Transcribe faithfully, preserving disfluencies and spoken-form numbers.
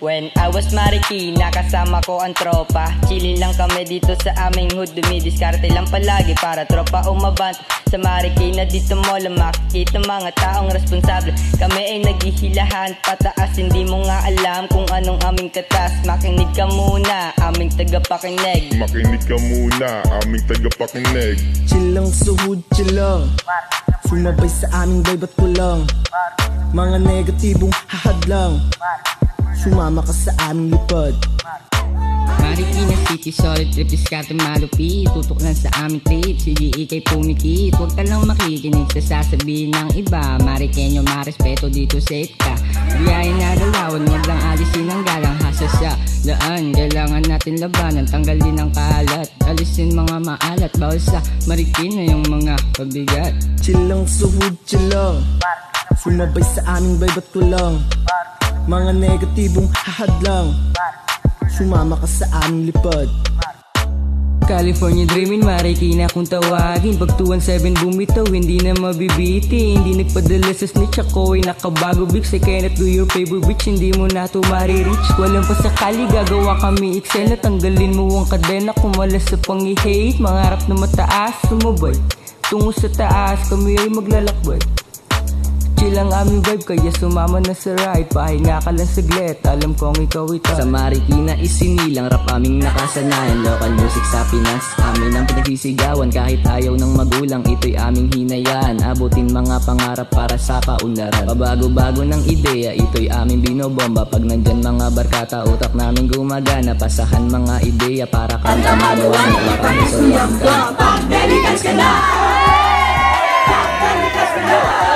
When I was Marikina, kasama ko ang tropa. Chilling lang kami dito sa aming hood, dumidiskarte lang palagi para tropa umabant. Sa Marikina dito mo lang makikita mga taong responsable. Kami ay naghihilahan pataas, hindi mo nga alam kung anong aming katas. Makinig ka muna, aming tagapakinig. Makinig ka muna, aming tagapakinig. Chill lang sa hood, chill lang. Sumabay sa aming vibe at kulang. Mga negatibong hahadlang, sumama ka sa aming lipad. Marikina City, solid trip, diskarte malupi. Tutok lang sa aming trip, sige ikay pumikit. Huwag ka lang makikinig sa sasabihin ng iba. Marikenyo marespeto dito safe ka. Biyahin na dalawan, huwag lang alisin ang galang hasa sa daan. Kailangan natin labanan, tanggalin ang kalat. Alisin mga maalat, bawal sa Marikina yung mga pabigat. Chill lang sa hood, chill lang. Sumabay sa aming vibe at kulang. Mga negatibong hahadlang, sumama ka sa aming lipad. California dreamin, Marikina kung tawagin. Pag two one seven bumitaw, hindi na mabibiti. Hindi nagpadala sa snitch, ako ay nakabago big. I cannot do your favorite bitch, hindi mo na to marireach. Walang pasakali, gagawa kami eksena. Tanggalin mo ang kadena, kumalas sa pangi-hate. Mangarap na mataas, sumabay tungo sa taas, kami ay maglalakbay. Chill ang aming vibe, kaya sumama na sa ride. Pahinga ka lang saglit, alam kong ikaw ito. Sa Marikina isinilang, rap aming nakasanayan. Local music sa Pinas, amin ang pinagsisigawan. Kahit ayaw ng magulang, ito'y aming hinayaan. Abutin mga pangarap para sa kaunlaran. Pabago-bago ng ideya, ito'y aming binobomba. Pag nandyan mga barkata, utak namin gumagana. Pasahan mga ideya para kanta magawa. Pag-delikas ka na, pag-delikas ka na.